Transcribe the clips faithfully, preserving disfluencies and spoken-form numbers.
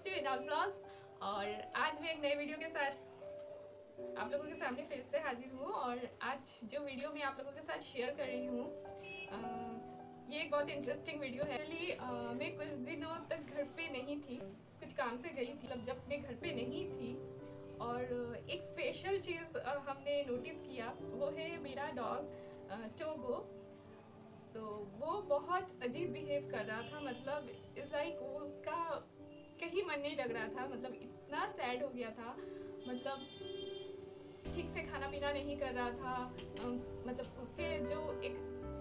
To इनाल blogs. और आज मैं एक नए वीडियो के साथ आप लोगों के सामने फिर से हाजिर हूँ। और आज जो वीडियो मैं आप लोगों के साथ शेयर कर रही हूँ ये एक बहुत इंटरेस्टिंग वीडियो है। एक्चुअली मैं कुछ दिनों तक घर पे नहीं थी, कुछ काम से गई थी। मतलब जब मैं घर पे नहीं थी और एक स्पेशल चीज़ हमने नोटिस किया, वो है मेरा डॉग टोगो। तो वो बहुत अजीब बिहेव कर रहा था। मतलब इट्स लाइक like उसका कहीं मन नहीं लग रहा था। मतलब इतना सैड हो गया था। मतलब ठीक से खाना पीना नहीं कर रहा था। मतलब उसके जो एक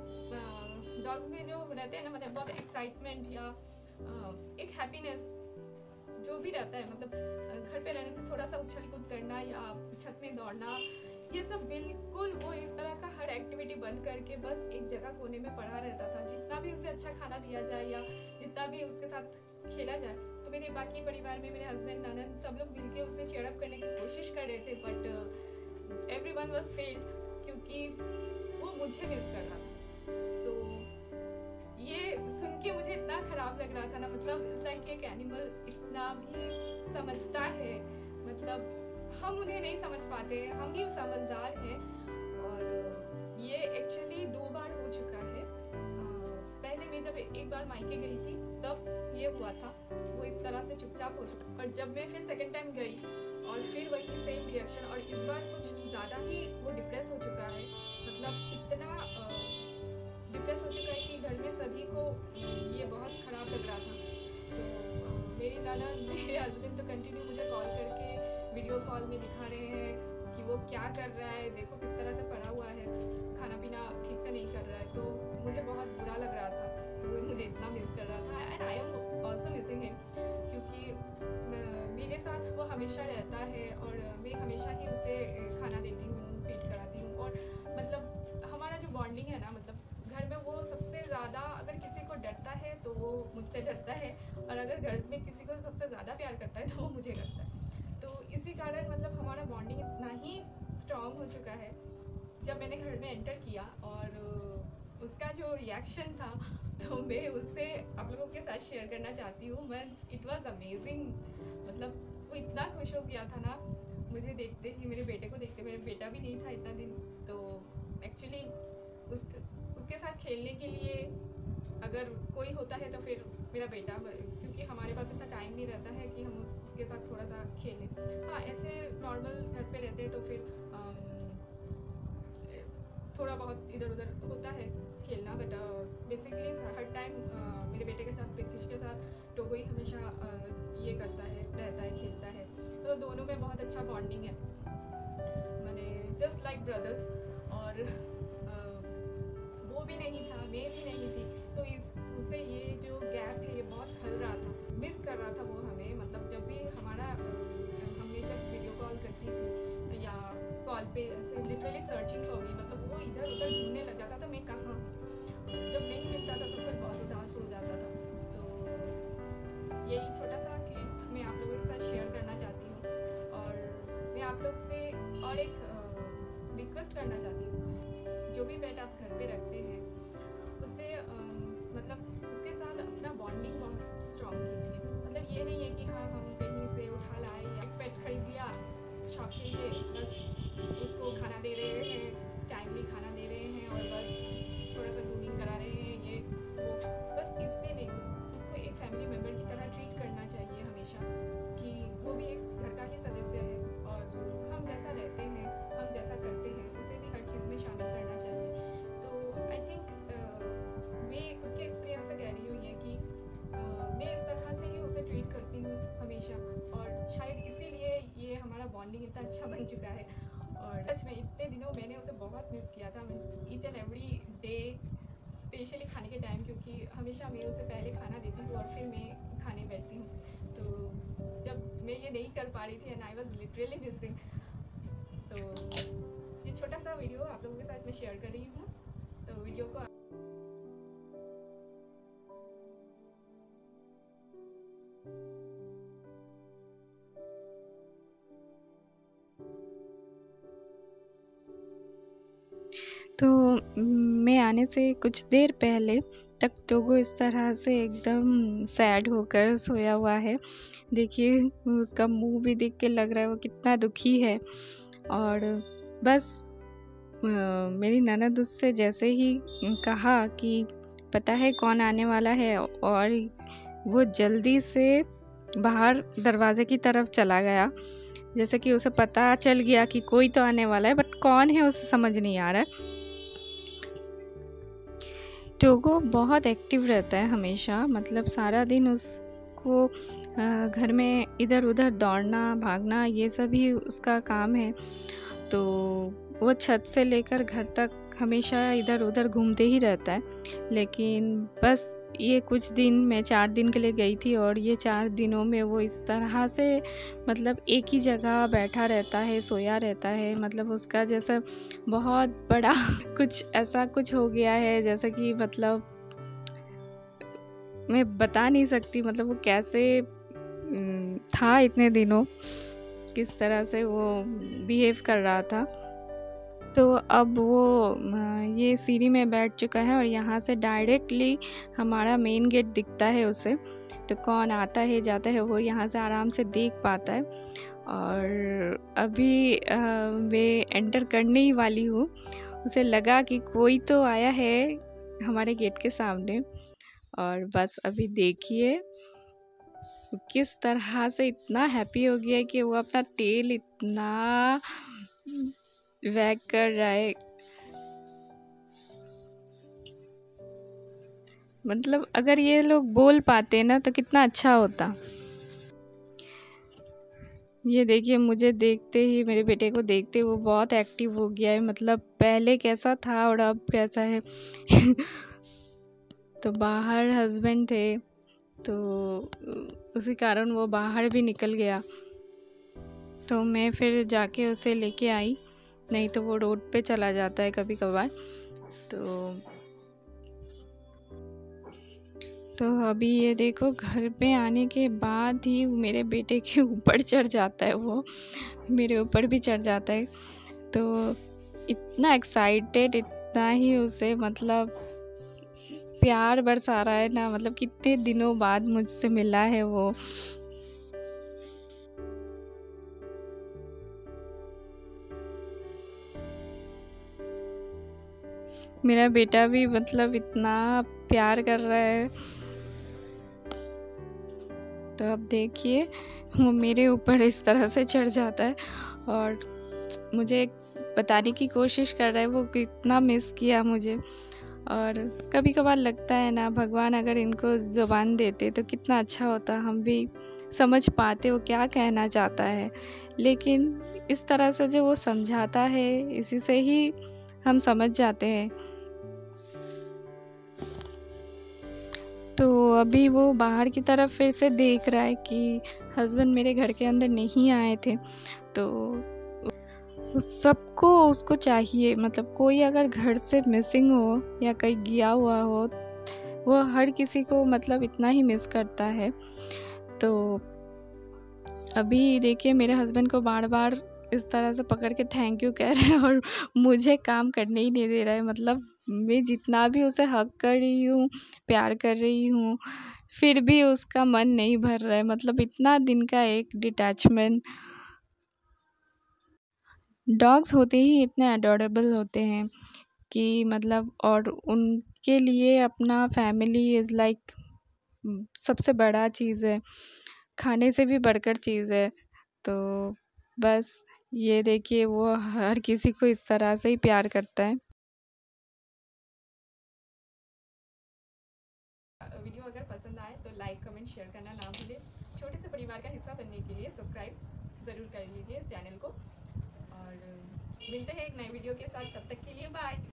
डॉग्स में जो रहते हैं ना, मतलब बहुत एक्साइटमेंट या एक हैप्पीनेस जो भी रहता है, मतलब घर पे रहने से थोड़ा सा उछल कूद करना या छत में दौड़ना, ये सब बिल्कुल वो इस तरह का हर एक्टिविटी बंद करके बस एक जगह कोने में पड़ा रहता था। जितना भी उसे अच्छा खाना दिया जाए या जितना भी उसके साथ खेला जाए, तो मेरे बाकी परिवार में मेरे हस्बैंड, ननद, सब लोग मिलके उसे चीयर अप करने की कोशिश कर रहे थे, बट एवरीवन वाज फेल्ड क्योंकि वो मुझे मिस कर रहा था। तो ये सुन के मुझे इतना खराब लग रहा था ना। मतलब इट्स लाइक एक एनिमल इतना भी समझता है, मतलब हम उन्हें नहीं समझ पाते, हम ही समझदार हैं। और ये एक्चुअली दो बार हो चुका है। पहले मैं जब एक बार मायके गई थी तब ये हुआ था, वो इस तरह से चुपचाप हो चुका। और जब मैं फिर सेकंड टाइम गई और फिर वही सेम रिएक्शन, और इस बार कुछ ज़्यादा ही वो डिप्रेस हो चुका है। मतलब इतना डिप्रेस हो चुका है कि घर में सभी को ये बहुत ख़राब लग रहा था। तो मेरी नाना, मेरे हस्बैंड तो कंटिन्यू मुझे कॉल करके वीडियो कॉल में दिखा रहे हैं कि वो क्या कर रहा है, देखो किस तरह से पड़ा हुआ है, खाना पीना ठीक से नहीं कर रहा है। तो मुझे बहुत बुरा लग रहा था, वो मुझे इतना मिस कर रहा था। And I am also missing him क्योंकि मेरे साथ वो हमेशा रहता है और मैं हमेशा ही उसे खाना देती हूँ, फीड कराती हूँ। और मतलब हमारा जो बॉन्डिंग है ना, मतलब घर में वो सबसे ज़्यादा अगर किसी को डरता है तो वो मुझसे डरता है, और अगर घर में किसी को सबसे ज़्यादा प्यार करता है तो वो मुझे करता है। तो इसी कारण मतलब हमारा बॉन्डिंग इतना ही स्ट्रॉन्ग हो चुका है। जब मैंने घर में एंटर किया और उसका जो रिएक्शन था, तो मैं उससे आप लोगों के साथ शेयर करना चाहती हूँ। मैं इट वाज अमेजिंग। मतलब वो इतना खुश हो गया था ना मुझे देखते ही, मेरे बेटे को देखते। मेरा बेटा भी नहीं था इतना दिन। तो एक्चुअली उस उसके साथ खेलने के लिए अगर कोई होता है तो फिर मेरा बेटा, क्योंकि हमारे पास इतना टाइम नहीं रहता है कि हम उसके साथ थोड़ा सा खेलें। हाँ, ऐसे नॉर्मल घर पे रहते हैं तो फिर थोड़ा बहुत इधर उधर होता है खेलना, बट बेसिकली हर टाइम मेरे बेटे के साथ, प्रीतिश के साथ, टोगो ही हमेशा ये करता है, रहता है, खेलता है। तो दोनों में बहुत अच्छा बॉन्डिंग है, मैंने जस्ट लाइक ब्रदर्स। और वो भी नहीं था, मैं भी नहीं थी, तो इस उसे ये जो गैप है ये बहुत खल रहा था, मिस कर रहा था वो हमें। मतलब जब भी हमारा हमने जब वीडियो कॉल करती थी या कॉल पे ऐसे लिटरली सर्चिंग फॉर मी, मतलब वो इधर उधर ढूंढने लग जाता था मैं कहाँ। जब नहीं मिलता था तो फिर बहुत उदास हो जाता था। तो यही छोटा सा क्लिप मैं आप लोगों के साथ शेयर करना चाहती हूँ। और मैं आप लोग से और एक रिक्वेस्ट करना चाहती हूँ, जो भी पेट आप घर पे रखते हैं उससे मतलब उसके साथ अपना बॉन्डिंग बहुत स्ट्रॉन्ग कीजिए। मतलब ये नहीं है कि हाँ हम कहीं से उठा लाए या पेट खरीद लिया शौक के लिए, बस उसको खाना दे रहे हैं, टाइमली खाना दे रहे हैं और बस थोड़ा सा ग्रूमिंग करा रहे हैं, ये वो, बस इस पे नहीं। उस, उसको एक फैमिली मेम्बर की तरह ट्रीट करना चाहिए हमेशा, कि वो भी एक घर का ही सदस्य है और हम जैसा रहते हैं, हम जैसा करते हैं, उसे भी हर चीज़ में शामिल करना चाहिए। तो आई थिंक मैं खुद के एक्सपीरियंस से कह रही हूँ ये कि uh, मैं इस तरह से ही उसे ट्रीट करती हूँ हमेशा, और शायद इसीलिए ये हमारा बॉन्डिंग इतना अच्छा बन चुका है। और सच में इतने दिनों मैंने उसे बहुत मिस किया था, each and every day, specially खाने के टाइम, क्योंकि हमेशा मैं उसे पहले खाना देती हूँ और फिर मैं खाने बैठती हूँ। तो जब मैं ये नहीं कर पा रही थी and I was literally missing, तो ये छोटा सा वीडियो आप लोगों के साथ मैं शेयर कर रही हूँ। तो वीडियो को तो मैं आने से कुछ देर पहले तक टोगो इस तरह से एकदम सैड होकर सोया हुआ है। देखिए उसका मुंह भी देख के लग रहा है वो कितना दुखी है। और बस मेरी ननद उससे जैसे ही कहा कि पता है कौन आने वाला है, और वो जल्दी से बाहर दरवाजे की तरफ चला गया, जैसे कि उसे पता चल गया कि कोई तो आने वाला है, बट कौन है उसे समझ नहीं आ रहा है। टोगो बहुत एक्टिव रहता है हमेशा, मतलब सारा दिन उसको घर में इधर उधर दौड़ना भागना ये सब ही उसका काम है। तो वो छत से लेकर घर तक हमेशा इधर उधर घूमते ही रहता है। लेकिन बस ये कुछ दिन मैं चार दिन के लिए गई थी, और ये चार दिनों में वो इस तरह से मतलब एक ही जगह बैठा रहता है, सोया रहता है, मतलब उसका जैसा बहुत बड़ा कुछ ऐसा कुछ हो गया है, जैसा कि मतलब मैं बता नहीं सकती मतलब वो कैसे था इतने दिनों, किस तरह से वो बिहेव कर रहा था। तो अब वो ये सीढ़ी में बैठ चुका है और यहाँ से डायरेक्टली हमारा मेन गेट दिखता है उसे, तो कौन आता है जाता है वो यहाँ से आराम से देख पाता है। और अभी मैं एंटर करने ही वाली हूँ, उसे लगा कि कोई तो आया है हमारे गेट के सामने, और बस अभी देखिए किस तरह से इतना हैप्पी हो गया कि वो अपना टेल इतना वैग कर रहा है। मतलब अगर ये लोग बोल पाते ना तो कितना अच्छा होता। ये देखिए मुझे देखते ही, मेरे बेटे को देखते ही वो बहुत एक्टिव हो गया है, मतलब पहले कैसा था और अब कैसा है। तो बाहर हस्बैंड थे तो उसी कारण वो बाहर भी निकल गया, तो मैं फिर जाके उसे लेके आई, नहीं तो वो रोड पे चला जाता है कभी कभार। तो तो अभी ये देखो घर पे आने के बाद ही मेरे बेटे के ऊपर चढ़ जाता है, वो मेरे ऊपर भी चढ़ जाता है। तो इतना एक्साइटेड, इतना ही उसे मतलब प्यार बरसा रहा है ना, मतलब कितने दिनों बाद मुझसे मिला है वो। मेरा बेटा भी मतलब इतना प्यार कर रहा है। तो अब देखिए वो मेरे ऊपर इस तरह से चढ़ जाता है और मुझे बताने की कोशिश कर रहा है वो कितना मिस किया मुझे। और कभी कभार लगता है ना, भगवान अगर इनको ज़ुबान देते तो कितना अच्छा होता, हम भी समझ पाते वो क्या कहना चाहता है। लेकिन इस तरह से जो वो समझाता है, इसी से ही हम समझ जाते हैं। तो अभी वो बाहर की तरफ फिर से देख रहा है कि हस्बैंड मेरे घर के अंदर नहीं आए थे। तो सबको उसको चाहिए, मतलब कोई अगर घर से मिसिंग हो या कहीं गया हुआ हो, वो हर किसी को मतलब इतना ही मिस करता है। तो अभी देखिए मेरे हस्बैंड को बार बार इस तरह से पकड़ के थैंक यू कह रहे हैं और मुझे काम करने ही नहीं दे रहा है। मतलब मैं जितना भी उसे हक कर रही हूँ, प्यार कर रही हूँ, फिर भी उसका मन नहीं भर रहा है। मतलब इतना दिन का एक डिटैचमेंट। डॉग्स होते ही इतने अडोरेबल होते हैं कि मतलब, और उनके लिए अपना फैमिली इज़ लाइक सबसे बड़ा चीज़ है, खाने से भी बढ़कर चीज़ है। तो बस ये देखिए वो हर किसी को इस तरह से ही प्यार करता है। वीडियो अगर पसंद आए तो लाइक कमेंट शेयर करना ना भूलें। छोटे से परिवार का हिस्सा बनने के लिए सब्सक्राइब ज़रूर कर लीजिए इस चैनल को, और मिलते हैं एक नए वीडियो के साथ। तब तक के लिए बाय।